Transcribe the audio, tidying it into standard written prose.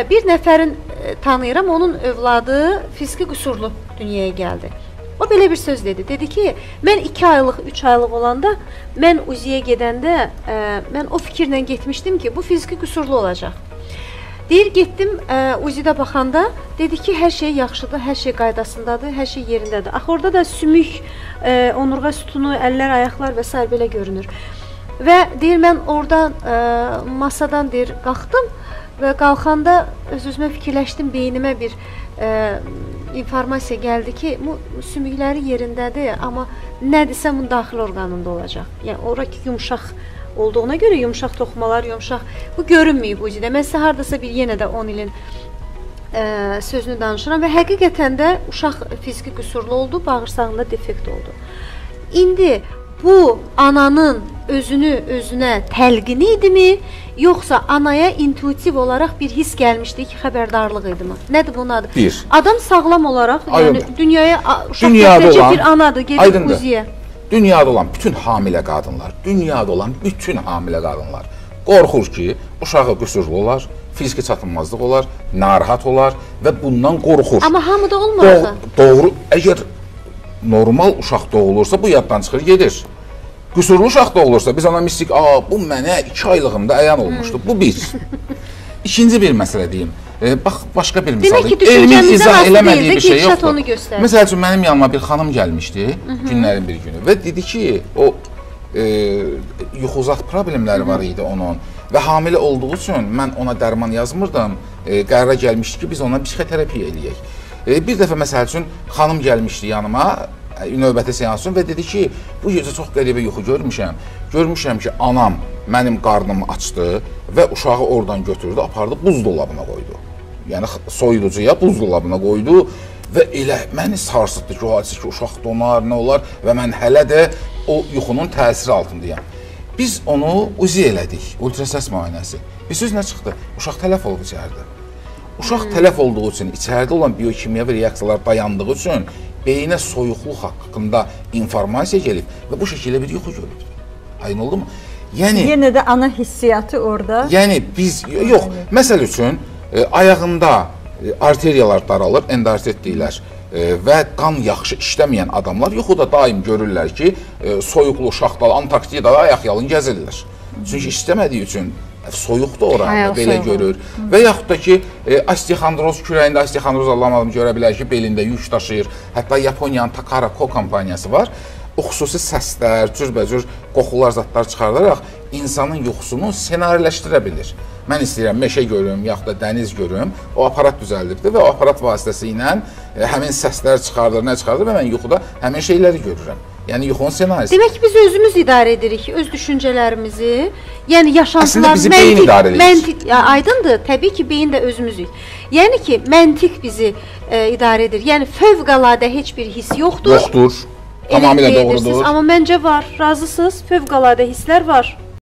bir nəfərin tanıyıram, onun övladı fiziki qüsurlu dünyaya gəldi. O belə bir söz dedi. Dedi ki, mən 2 aylıq, 3 aylıq olanda, mən UZİ-yə gedəndə, mən o fikirlə getmişdim ki, bu fiziki qüsurlu olacaq. Deyir, getdim UZİ-də baxanda, dedi ki, hər şey yaxşıdır, hər şey qaydasındadır, hər şey yerindədir. Axı orada da sümük, onurğa sütunu, əllər, ayaqlar və s. belə görünür. Və deyir, mən oradan, masadan deyir, qalxdım və qalxanda öz-özümə fikirləşdim, beynimə bir informasiya gəldi ki, bu sümükləri yerindədir, amma nədirsə bunun daxili orqanında olacaq. Yəni, oraki yumşaq olduğuna görə, yumşaq toxumalar, yumşaq, bu görünməyib UZİ-də. Mən sizə haradasa bir yenə də 10 ilin sözünü danışıram və həqiqətən də uşaq fiziki qüsurlu oldu, bağırsağında defekt oldu. İndi bu ananın özünü özünə təlqini idimi, yoxsa anaya intuitiv olaraq bir his gəlmişdi ki, xəbərdarlıq idimi? Nədir bunun adı? Bir. Adam sağlam olaraq, yəni dünyaya uşaq dünyada gətirəcək olan, bir anadır, gedib UZİ-yə. Dünyada olan bütün hamilə qadınlar, qorxur ki, uşağı qüsurlu olar, fiziki çatınmazlıq olar, narahat olar və bundan qorxur. Amma hamıda olmur axı. Doğru, əgər normal uşaq doğulursa, bu yaddan çıxır, gedir. Qüsurlu uşaq doğulursa, biz ona mistik, bu mənə 2 aylığımda əyan olmuşdu, bu bir. İkinci bir məsələ deyim. Bax, başqa bir misal. Demək ki, düşüncəmizdən aslı deyildi ki, şat onu göstərir. Məsəl üçün, mənim yanıma bir xanım gəlmişdi, günlərin bir günü və dedi ki, o yuxuzaq problemləri var idi onun və hamilə olduğu üçün mən ona dərman yazmırdım, qərara gəlmişdi ki, biz ona psixoterapiya eləyək. Bir dəfə, məsəl üçün, xanım gəlmişdi yanıma, növbəti seans üçün və dedi ki, bu gecə çox qəribə yuxu görmüşəm. Görmüşəm ki, anam mənim qarnımı açdı və uşağı oradan götürdü, apardı, buzdolabına qoydu. Yəni, soyuducuya buzdolabına qoydu və elə məni sarsıtdı ki, o hadisi ki, uşaq donar, nə olar və mən hələ də o yuxunun təsiri altındayam. Biz onu UZİ elədik, ultrasəs müayinəsi. Bir söz nə çıxdı? Uşaq tələf olub içərdə. Uşaq tələf olduğu üçün, içərdə olan biokimyəvi reaksiyalar dayandığı üçün beyinə soyuqluq haqqında informasiya gelib və bu şəkildə bir yuxu görüldü. Ayın oldu mu? Yəni, yenə də ana hissiyatı orada. Yəni, biz, yox, məsəl üçün, ayağında arteriyalar daralır, endartrit deyilər və qan yaxşı işləməyən adamlar yuxuda daim görürlər ki, soyuqlu, şaxtalı, Antarktidada ayaq yalın gəzirlər. Çünki istəmədiyi üçün soyuqdur orada, belə görür. Və yaxud da ki, osteoxondroz kürəyində, osteoxondroz anlamadım, görə bilər ki, belində yük daşıyır. Hətta Yaponiyanın Takara Co kompaniyası var. O xüsusi səslər, cürbəcür qoxular, zatlar çıxardaraq insanın yuxusunu senariləşdirə bilir. Mən istəyirəm, meşə görüm, yaxud da dəniz görüm, o aparat düzəldibdir və o aparat vasitəsilə həmin səslər çıxardır, nə çıxardır və mən yuxuda həmin şeyləri görürəm. Yəni, yuxunun senarisi. Demək ki, biz özümüz idarə edirik, öz düşüncələrimizi, yəni yaşantılar, əslində bizi beyin idarə edir. Aydındır, təbii ki, beyin də özümüzük. Yəni ki, məntiq bizi idarə edir. Yəni, fövqəladə heç bir hiss yoxdur. Yoxdur, tamamilə doğrudur. Amma məncə var, razısınız, fövqəladə hisslər var.